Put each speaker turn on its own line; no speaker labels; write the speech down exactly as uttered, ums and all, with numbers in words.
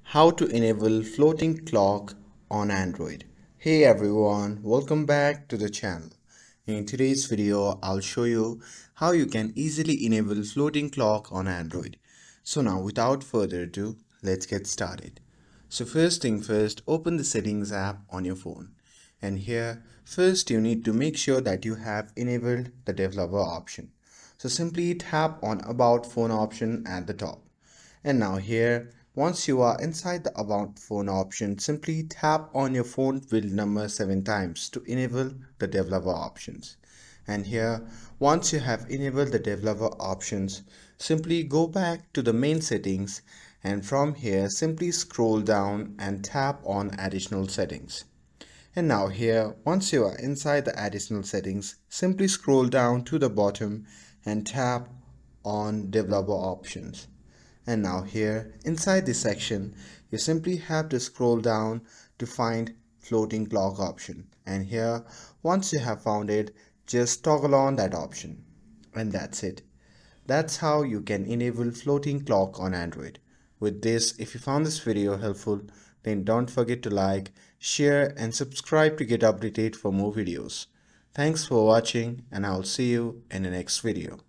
How to enable floating clock on Android. Hey everyone, welcome back to the channel. In today's video, I'll show you how you can easily enable floating clock on Android. So now without further ado, let's get started. So first thing first, open the settings app on your phone. And here, first you need to make sure that you have enabled the developer option. So simply tap on About Phone option at the top. And now here, once you are inside the About Phone option, simply tap on your phone build number seven times to enable the developer options. And here, once you have enabled the developer options, simply go back to the main settings, and from here simply scroll down and tap on additional settings. And now here, once you are inside the additional settings, simply scroll down to the bottom and tap on developer options. And now here, inside this section, you simply have to scroll down to find floating clock option. And here, once you have found it, just toggle on that option. And that's it. That's how you can enable floating clock on Android. With this, if you found this video helpful, then don't forget to like, share and subscribe to get updated for more videos. Thanks for watching, and I'll see you in the next video.